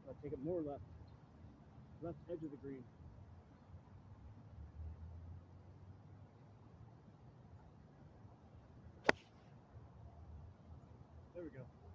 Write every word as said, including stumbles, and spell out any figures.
So I take it more left, left edge of the green. There we go.